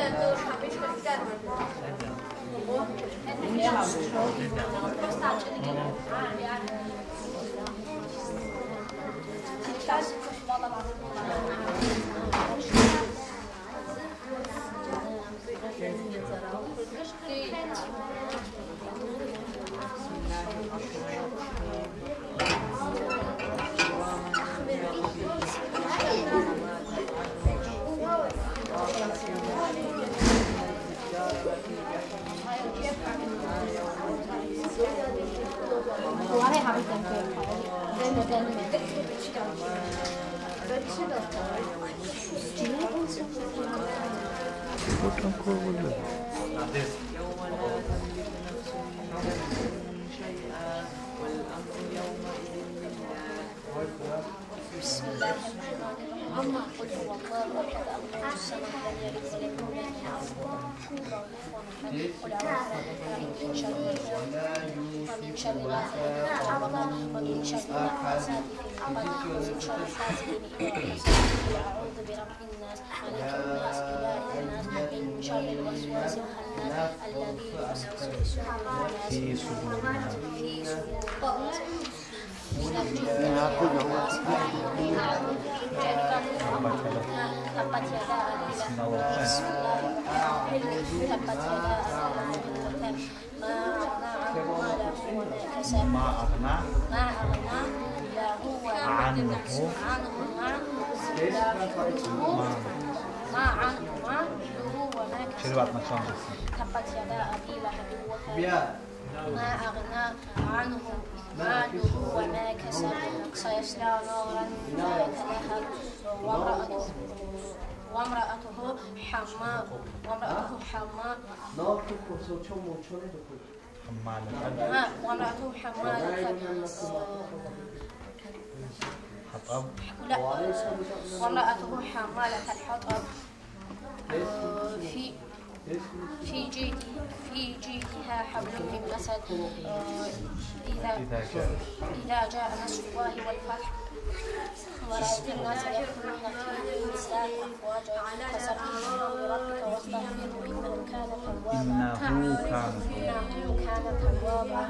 بسم الله الرحمن الرحيم. قل هو الله احد الله الصمد لم يلد ولم يولد قل اعوذ من شر ومن شر غاسق اذا وقب ومن شر النفاثات في العقد ومن شر حاسد اذا حسد. قل اعوذ برب الناس ملك الناس اله الناس من شر الوسواس الخناس الذي يوسوس في صدور الناس تبت يدا ما أغنى عنه تبت يدا أبي لهب وتب ما أغنى عنه ماله وما كسب سيصلى نارا ذات لهب وامرأته حماء وامرأته حمالة حطب لا وامرأته حمالة الحطب في جيدها حبل من مسد إذا جاء نصر الله والفتح ورأيت الناس يدخلون في دين الإسلام أفواجا فسبح بربك واستغفره إنه كان توابا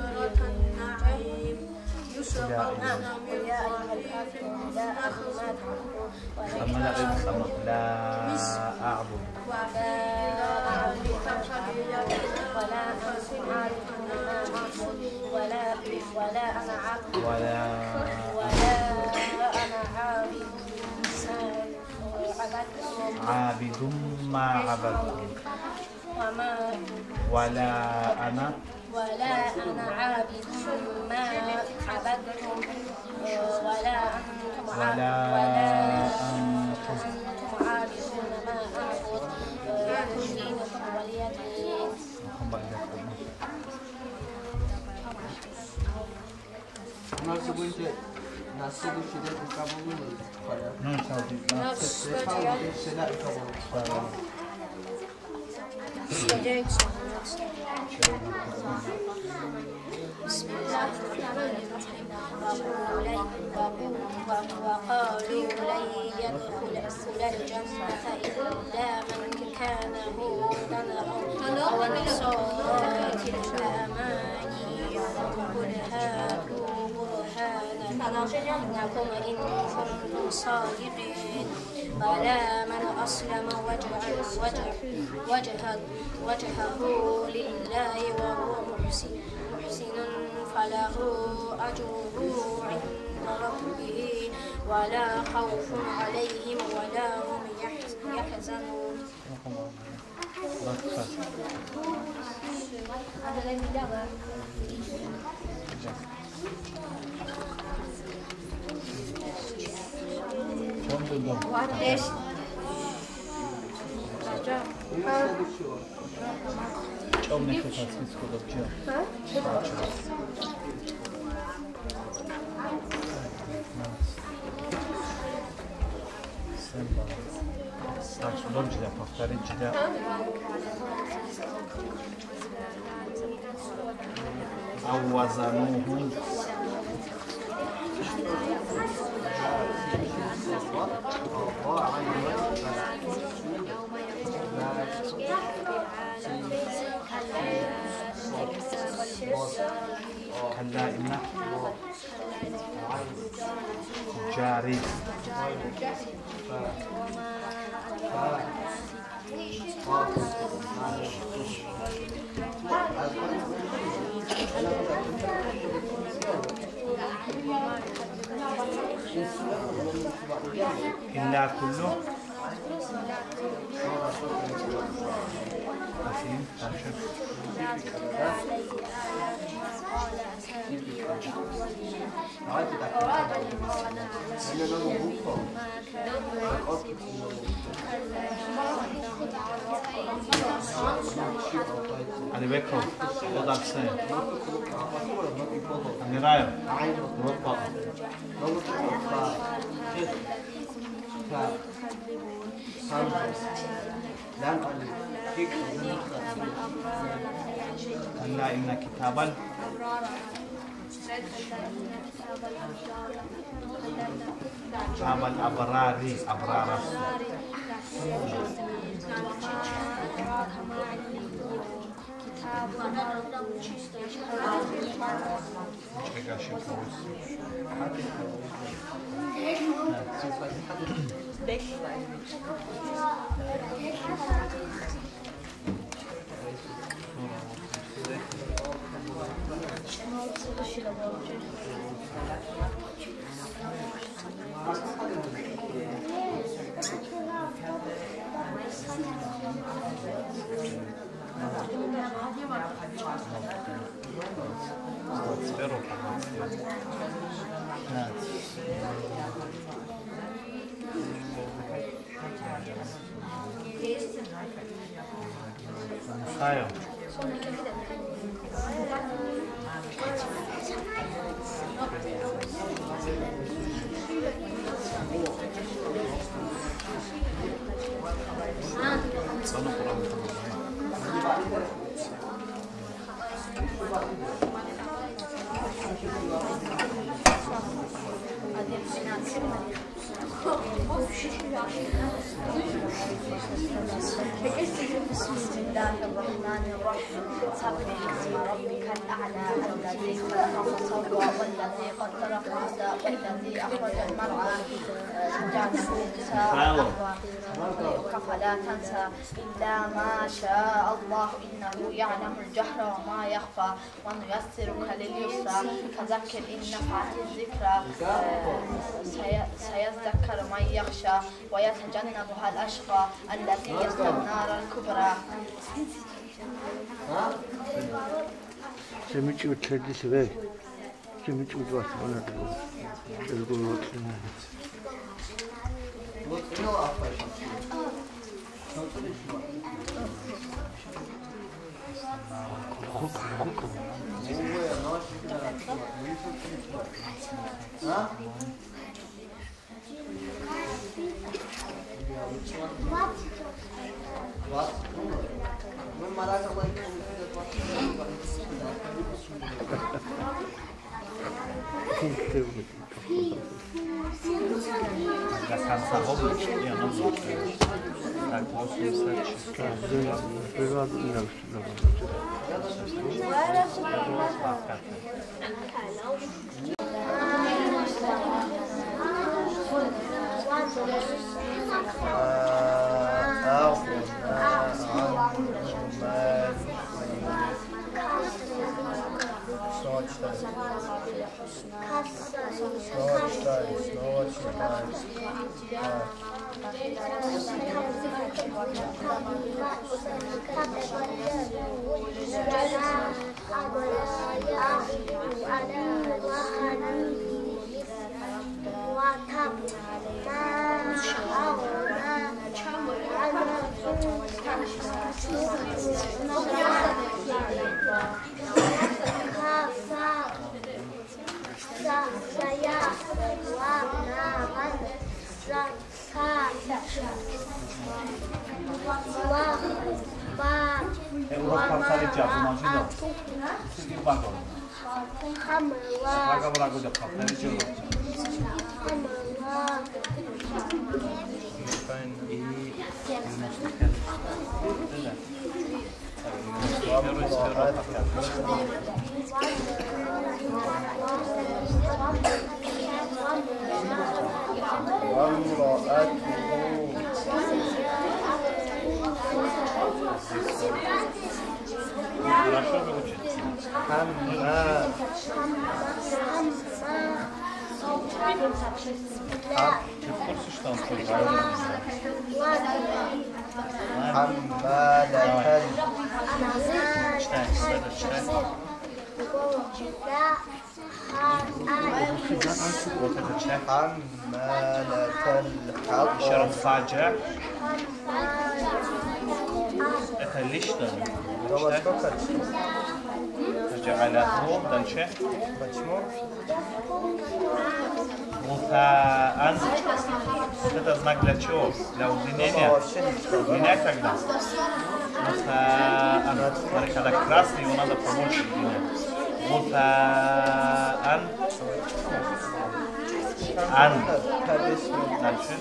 قل يا أيها الكافرون لا أعبد ولا أنا عابد ما عبدتم ولا أنا عابد ما عبدتم ولا أنتم عابدون ما أعبد لكم دينكم ولي دين. Nasıl şeyler kabul mü? بسم الله الرحمن الرحيم. وقالوا لن يدخل الجنة إلا من كان هودا أو نصارى تلك أمانيهم قل هاتوا برهانكم إن كنتم صادقين. بلى من أسلم وجهه لله وهو محسن فله أجره عند ربه ولا خوف عليهم ولا هم يحزنون. أو وزنوه جاري إلا كله أسين أرشد أنا بكره وضع بسين أنا رايو ربع ألا إن كتاب الأبرار أبرار Sayo. Sono pronto. بسم الله الرحمن الرحيم سبح اسم ربك الأعلى الذي خلق فسوى والذي قدر فهدى والذي أخرج المرعى جعله ساء فلا تنسى إلا ما شاء الله إنه يعلم الجهر وما يخفى ونيسرك لليسرى فذكر إن نفعت الذكرى سيذكر من يخشى ويتجنبها الأشقى الذي يصلى النار الكبرى. 재밌지 못하지 왜? 재밌지 못하지 않아도 결국 못하는. Cansa robić, nie no tak mocno wystarczy. Хорошо выучить. Ты в курсе, что он твой правильный? Читай, читай. Вот это читай. Еще раз фаджа. Это лично. جعلته دالشه متأن это знак для чего? Для удлинения? Удлинять когда? Мутаан. Смотри, когда красный, его надо побольше удлинять. Мутаан. Ан. Дальше.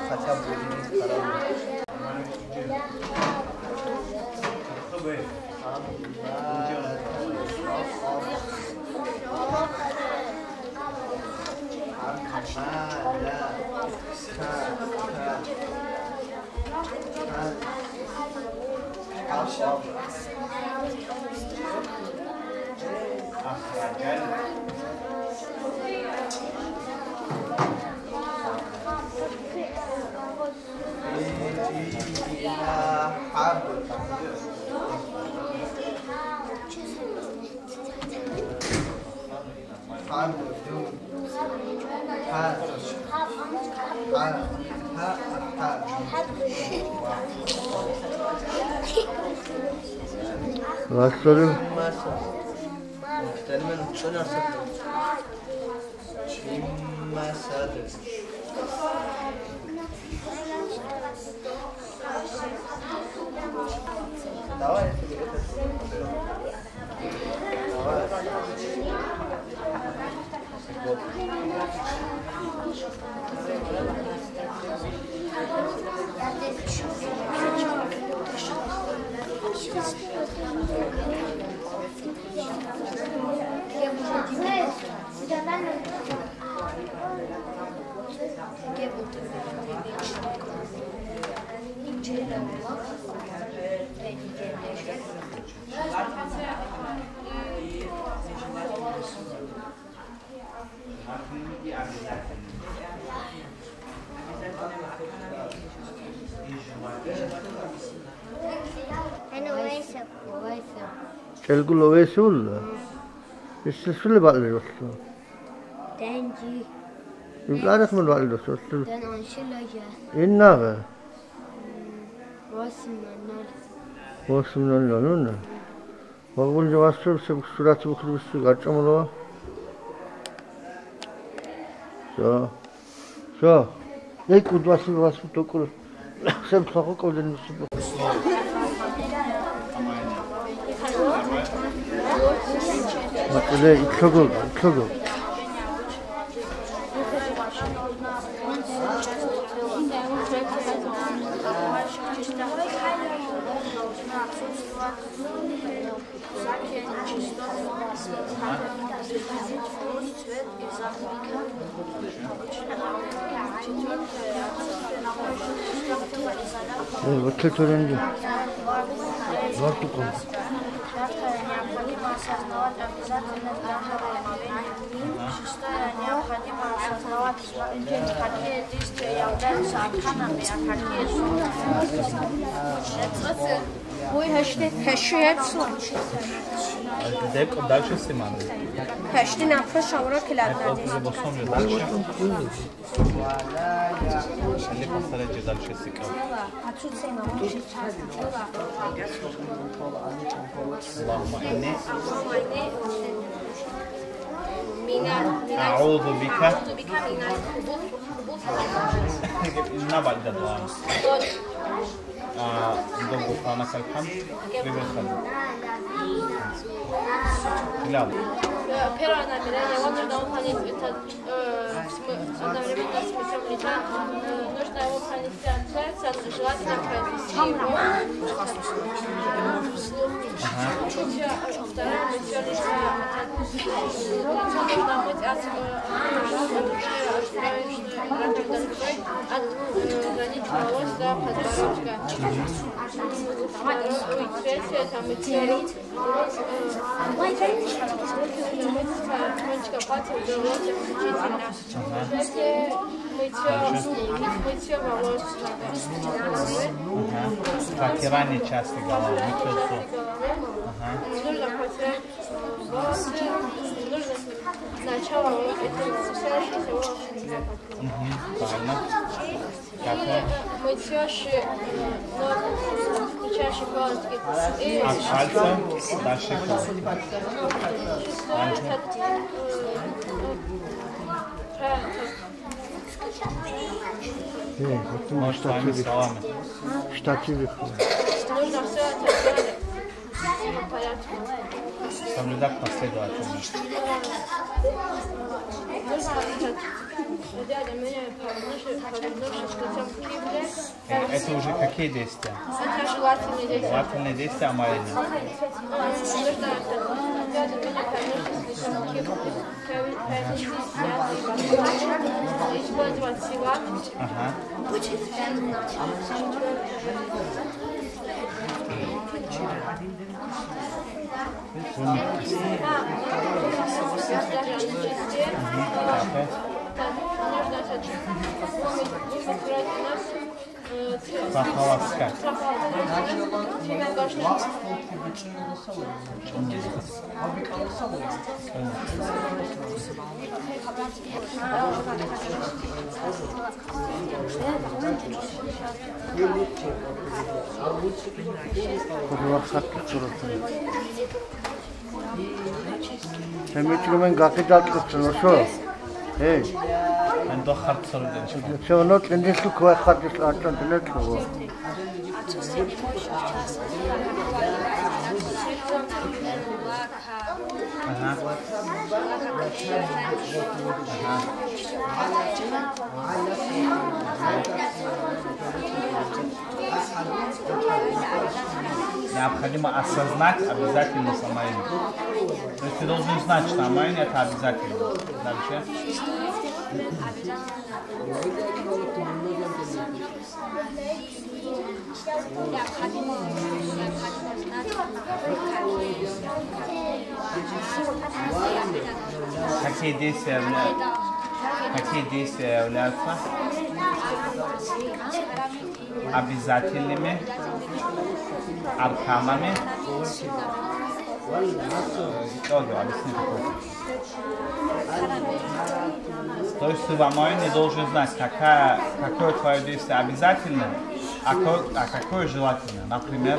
Başlarım. Kelgu lovesi ulla. İşte şöyle bağlıyorsun. Denci. İbladet mi bağlıyorsun? Den anşılaja. İnnağı. Vasımlar. Vasımdan ne? Bakınca vasıfı suratı bu kırmızı kaçamalı. Şu. Ne kudvası vasıfı dokur. Sen sakık oldun musun? Mesela ikşogul. Vakit törenci. Var tutum. осознавать обязательно необходимо осознавать, какие действия являются арканами, а какие суннами. Дальше Симаны. Дальше Сикал. أعوذ بك نبعد الدعاء ندوق فانك الحمد وبالخير لا одновременно с мытьем лица нужно его пронести от сердца, желательно произвести его вслух. Второе мытье лица. Лицо нужно мыть от границ волос до подбородка. Третье это мытье рук. Кончика пальцев до локтя включительно. Третье мытье волос на голове. Протирание части головы. Нужно протирать волосы. Нужно сначала свисающиеся волосы. Правильно. Мытье ног, включая щиколотки. От пальца до щиколотки. Может, своими словами. Штативы. Нужно все это делать по порядку. Соблюдать последовательность. Это уже какие действия? Это желательные действия. Желательные действия омовения. Нужно использовать силат. Ага. Прополоскать. Sen gaki tatlıksın o şu. Hey. Ben de harçları dedim. Sen onu kendisi koy harçlı atlan ne bu? Aha. Необходимо осознать обязательность омовения. То есть ты должен знать, что омовение это обязательно. Дальше. Какие действия являются обязательными арканами? Объясни такое. То есть ты в омовении должен знать, какое твое действие обязательное, а какое желательное. Например,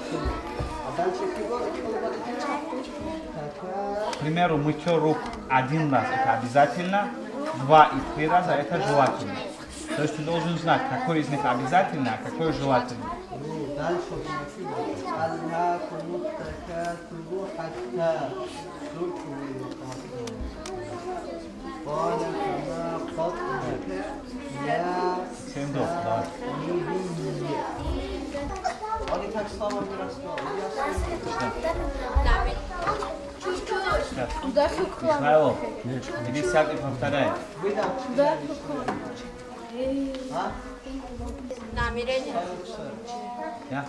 к примеру, мытье рук один раз это обязательно, 2 и 3 раза это желательно. То есть ты должен знать, какое из них обязательно, а какое желательно. Всем добро, давай. Исмаилов, иди сядь и повторяй. Намерение. Я?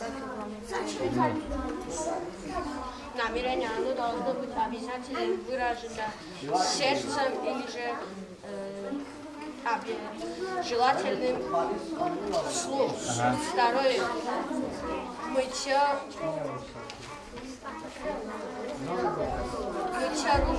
Намерение, оно должно быть обязательно выражено сердцем или же желательным вслух. Ага. Второе. Мытье рук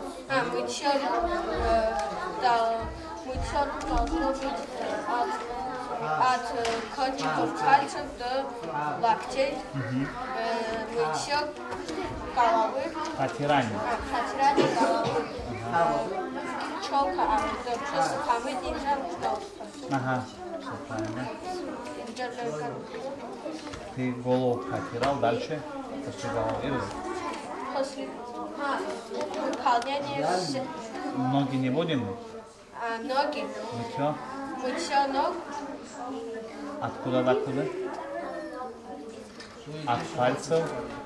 должно быть от кончиков пальцев до локтей. Мытье головы. Протирание. Протирание головы. Челка, просто помыть нельзя. Ага, все правильно. Ты голову протирал, дальше после головы. После выполнения... Ноги не будем? ноги. Мытье. Мытье ног. Откуда до куда? От пальцев.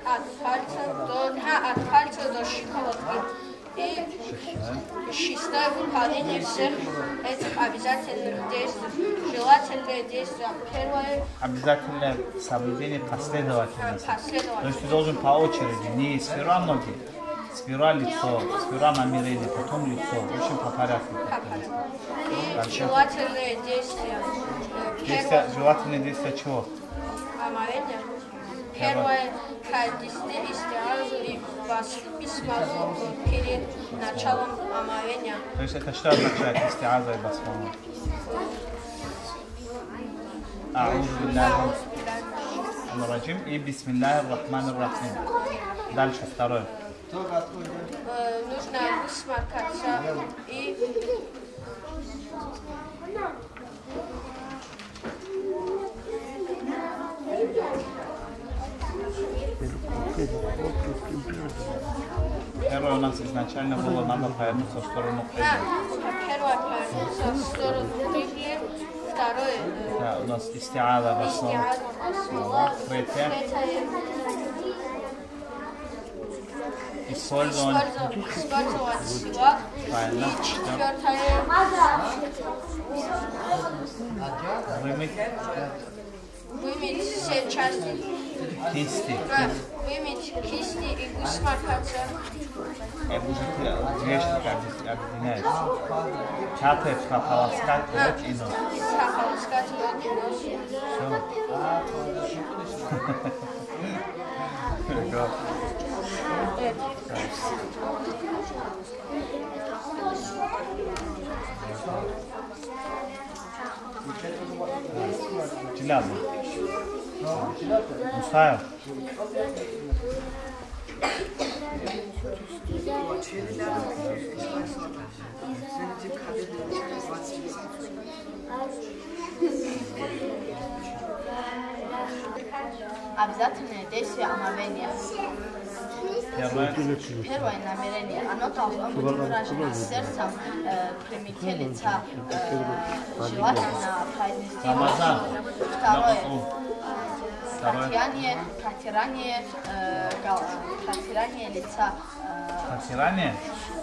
От пальцев до щиколотки. И шестое выполнение всех этих обязательных действий. Желательные действия. Первое. Обязательно соблюдение последовательности. То есть ты должен по очереди, не сперва ноги, сперва лицо, сперва намерение, потом лицо. В общем, по порядку. И желательные действия. Желательные действия чего? Омовение. Первое – произнести истиазу и басмалу перед началом омовения. То есть это что означает истиаза и басмалу? Аузу биллахи и бисмиллахи рахмани рахим. Дальше второе. Нужно высморкаться и Первое у нас изначально было, надо повернуться в сторону Кибли. первое повернуться в сторону Кибли, второе Да, у нас истиаза басмалу. Третье. Использовать силак. правильно. И четвертое вымыть все части. Кисти. Вымыть кисти и высморкаться. Это уже две штуки объединяются. Пятое прополоскать рот и нос. Прополоскать рот и нос. Все. Челябы. Мусаев. Обязательное действие омовения. Первое намерение. Оно должно быть выражено сердцем, примите лица, желательно произнести. Второе. Протирание лица. Протирание?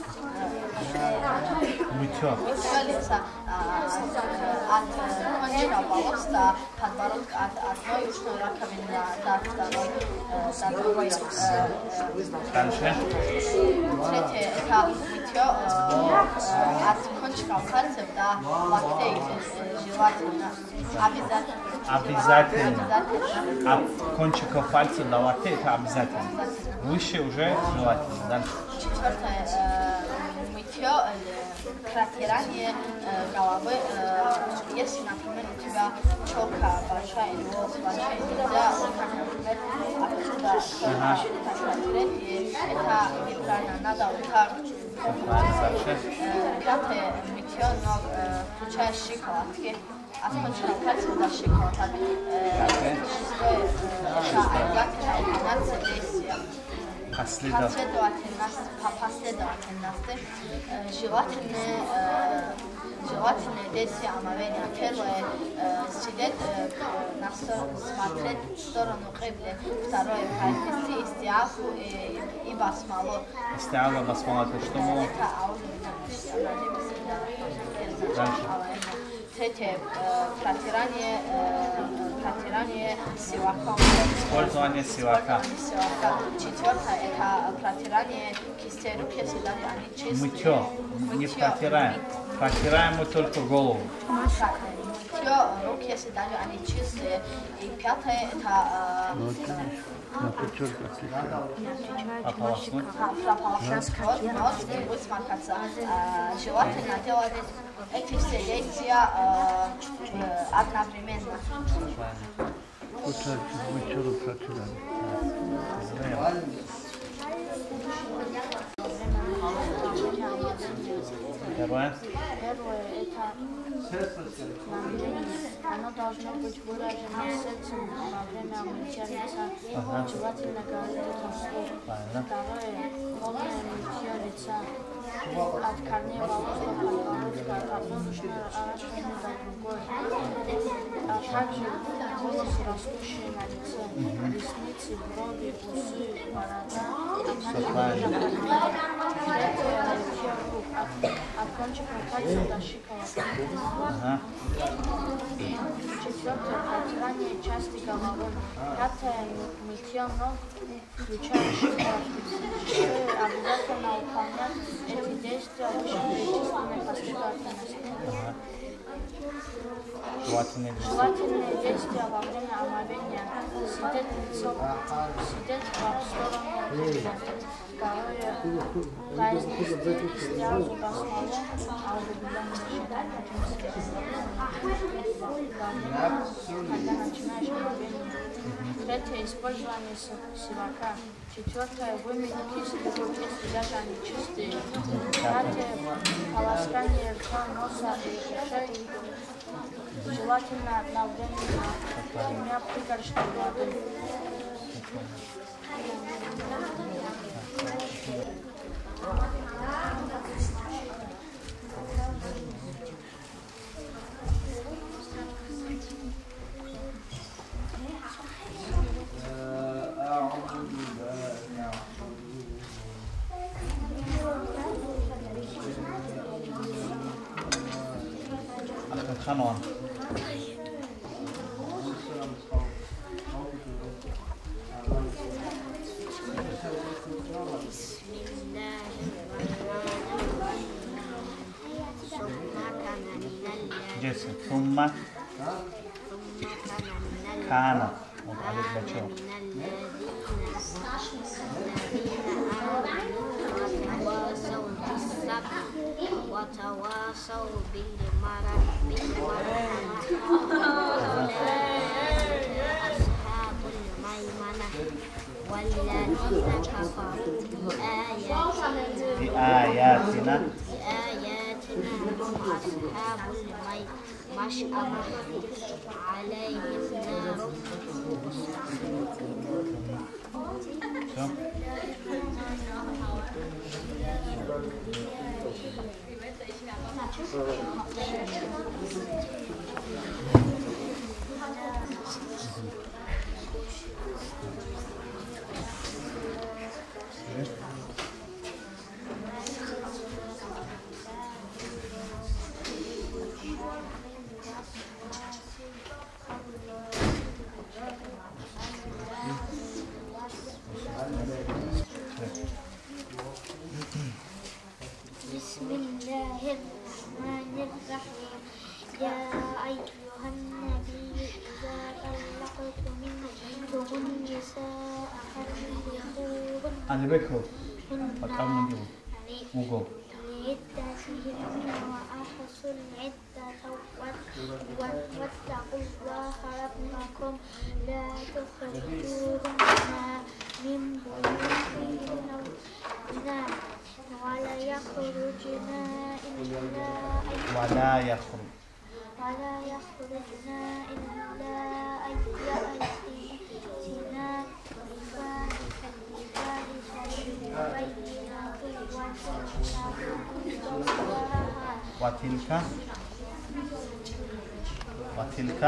Мытье. Мытье лица от кончика волос до подбородка, от одной ушной раковины до другой. Дальше. Третье – это мытье от кончика пальцев до локтей, желательно. Обязательно. От кончиков пальцев до локтей это обязательно. Выше уже желательно. Дальше. Четвертое – мытье, протирание головы. Если, например, у тебя челка большая, волос большой, нельзя, например, отсюда протереть, и это неправильно, надо вот так. Пятое – мытье ног, включая щиколотки. От кончика пальцев до щиколоток. Шестое – это обязательно выполняться действия. Последовательности, желательные действия омовения. Первое – сидеть, смотреть в сторону Кибли. Второе – произнести истиазу и басмалу. Истиаза, басмалу, это что было? Это аузу биллахи. Третье – протирание силаком. Использование силака. Четвертое – это протирание кистей рук, если даже они чистые. Мытье. Не протираем. Протираем мы только голову. Мытье рук, если даже они чистые. И пятое – это прополоснуть рот, нос и высморкаться. Желательно делать эти все действия одновременно. Первое. Это намерение. Оно должно быть выражено сердцем во время мытья лица. Желательно говорить вслух. Второе – полное мытье лица. От корней волос до подбородка. нужно расходовать другое. А также волосы, растущие на лице, ресницы, брови, усы, борода, от кончиков пальцев до щиколоток. Четвертое — протирание части головы. Пятое — мытье ног, включая щиколотки. Шестое — обязательно выполнять эти действия вышеперечисленной последовательности. Желательные действия во время омовения. Сидеть лицом, сидеть в сторону лица. Второе — произнести истиал зубословом, а углубление считать когда начинаешь омовение. Третье — использование сивака. Четвертое — вымыть кисть рук, если даже они чистые. Пятое — полоскание рта, носа и ушей. Желательно одновременно 3 пригоршнями воды. خنوان جسد ثم كان متعلق بشو وتواصوا بالمرحمة أصحاب الميمنة والذين كفروا بآياتنا أصحاب المشأمة عليهم نار بسم الله الرحمن الرحيم يا أيها النبي إذا طلقتم النساء فطلقوهن لعدتهن وأحصوا العدة واتقوا الله ربكم لا تخرجوهن من بيوتهن ولا يخرجن إلا أن يأتينا بفاحشة مبينة وتلك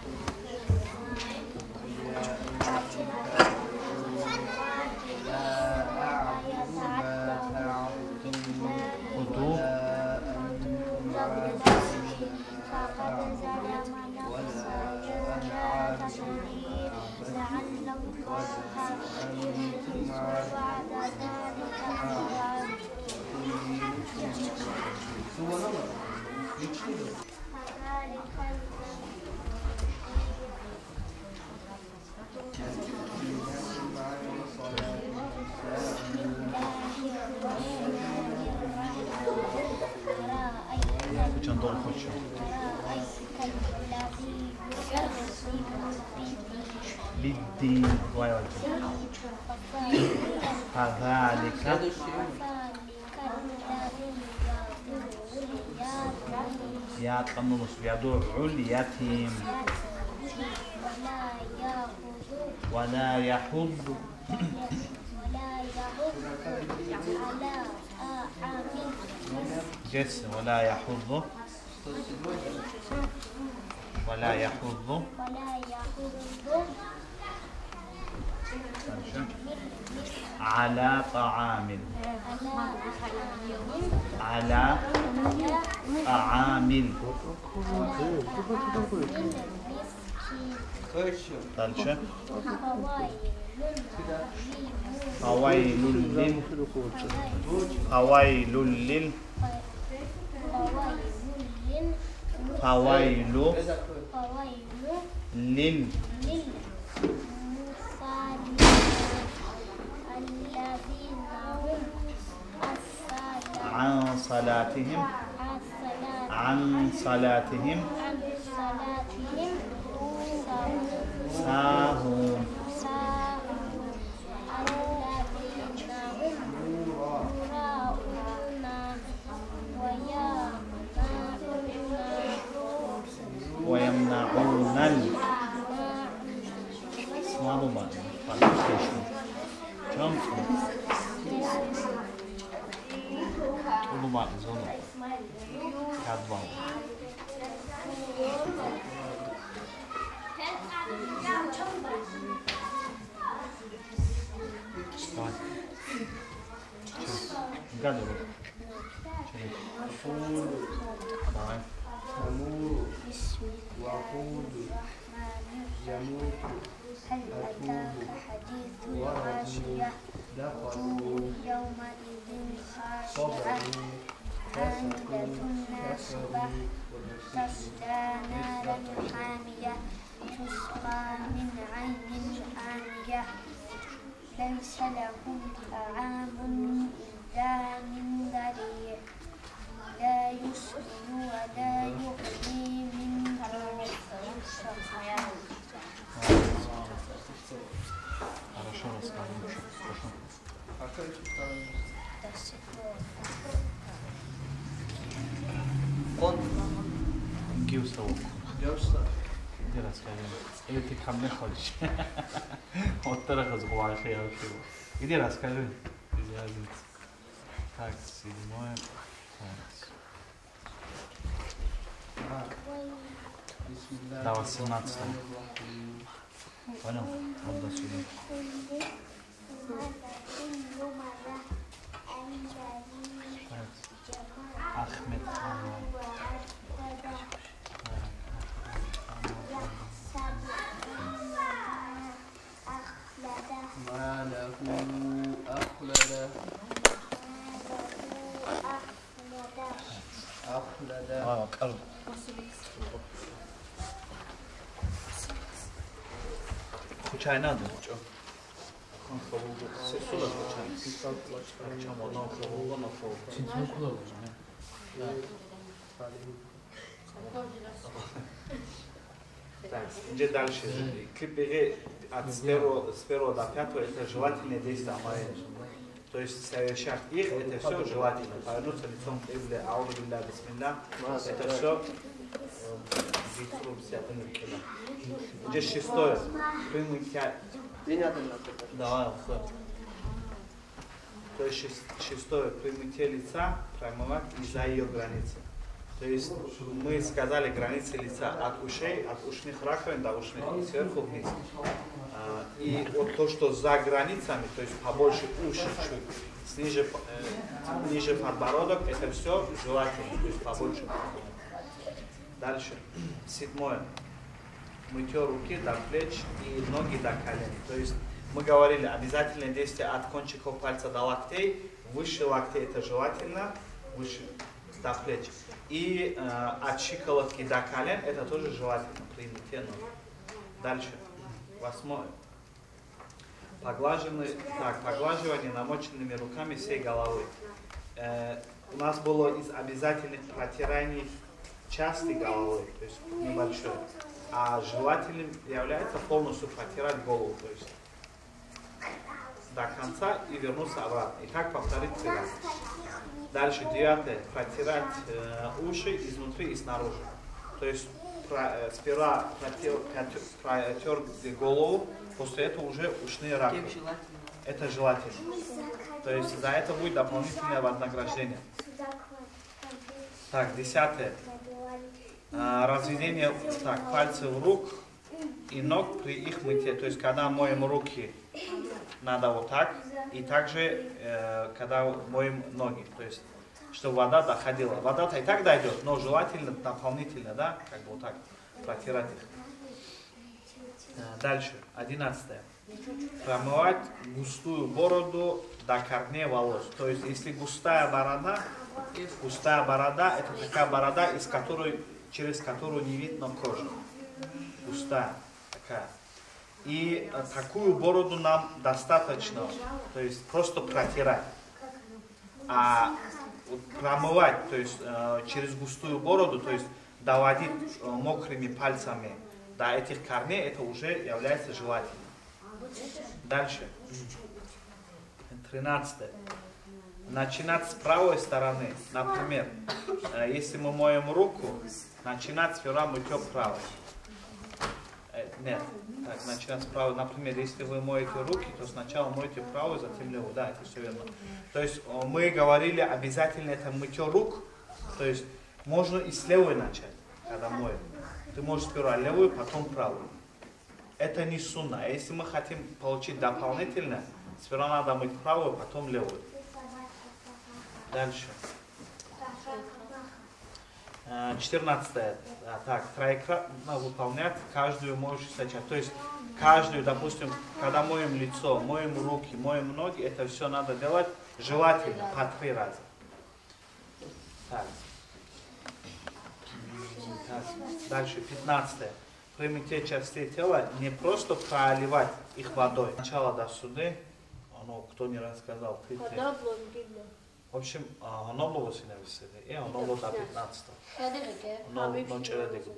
للدين فذلك يدع اليتيم ولا يحض على Джесси, валя яхудду. Валя яхудду. Дальше. Аля таамин. Аля таамин. Кто еще? Дальше. Фавайлул лил. Фавайлул лил. Фавайлу лил. عن صلاتهم ساهون ويمنعون هل أتاك حديث الغاشية وجوه يومئذ خاشعة عاملة ناصبة تصلى نارا حامية تسقى من عين آنية ليس لهم طعام إلا من ضريع لا يسمن ولا يغني من جوع. Хорошо рассказывай. А кто еще второй? Он Гиусов. Георгиевич. Иди расскажи. Или ты ко мне ходишь? Вот так разговариваешь, я вообще. Иди расскажи. Без разницы. Так, 7-е. Да, 18-е. Понял? Вот до сюда. Ахмед. ما له أخلد قرب. Чай надо? Что? Сесула чай. Чем одно хлопало на фол. Так, где дальше? Клипы от с 1 до 5 это желательные действия Амаля. То есть совершать их, это все желательно. Повернуться лицом к Ибле, Ауду Билля, Бисмилля. Это все где 6-е? Примытие. Давай, то есть 6-е примытие лица промывать из-за ее границы. То есть мы сказали границы лица от ушей, от ушных раковин до ушных, сверху вниз. И вот то, что за границами, то есть побольше уши чуть, ниже подбородок, это все желательно, то есть побольше. Дальше. 7-е. Мытье руки до плеч и ноги до колен. То есть мы говорили, обязательное действие от кончиков пальца до локтей. Выше локтей это желательно, выше до плеч. И от щиколотки до колен это тоже желательно при мытье ног. Дальше. 8-е. Поглаживание намоченными руками всей головы. У нас было из обязательных протираний части головы, то есть небольшой. А желательным является полностью протирать голову, то есть до конца и вернуться обратно. И так повторить 3 раза. Дальше 9-е. Протирать уши изнутри и снаружи. То есть сперва протер голову, после этого уже ушные раковины. Это желательно. То есть за это будет дополнительное вознаграждение. Так, 10. Разведение пальцев рук и ног при их мытье. То есть, когда моем руки, надо вот так. И также, когда моем ноги. То есть, чтобы вода доходила. Вода-то и так дойдет, но желательно дополнительно, да, как бы вот так протирать их. Дальше, 11. Промывать густую бороду до корней волос. То есть, если густая борода, это такая борода, через которую не видно кожи. Густая такая. И такую бороду нам достаточно, то есть просто протирать. А вот промывать, то есть через густую бороду, то есть доводить мокрыми пальцами до этих корней, это уже является желательным. Дальше. 13. Начинать с правой стороны. Например, если мы моем руку, начинать сперва мытье правой. Нет, так, начинать с правой. Например, если вы моете руки, то сначала мойте правую, затем левую. Да, это все верно. То есть мы говорили, обязательно это мытье рук. То есть можно и с левой начать, когда моем. Ты можешь сперва левую, потом правую. Это не сунна. А если мы хотим получить дополнительно, сперва надо мыть правую, потом левую. Дальше. 14. Так, троекратно выполнять каждую моющую статью. То есть каждую, допустим, когда моем лицо, моем руки, моем ноги, это все надо делать желательно по 3 раза. Так. Дальше, 15. При мытье частей тела не просто проливать их водой. Сначала до сюда, кто не рассказал, в общем, оно было сегодня веселее, и оно было до 15.